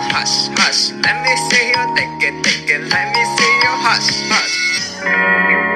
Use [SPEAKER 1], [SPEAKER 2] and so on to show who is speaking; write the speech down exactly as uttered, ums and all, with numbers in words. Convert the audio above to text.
[SPEAKER 1] hush, hush. Let me see you take it, take it. Let me see you hush, hush.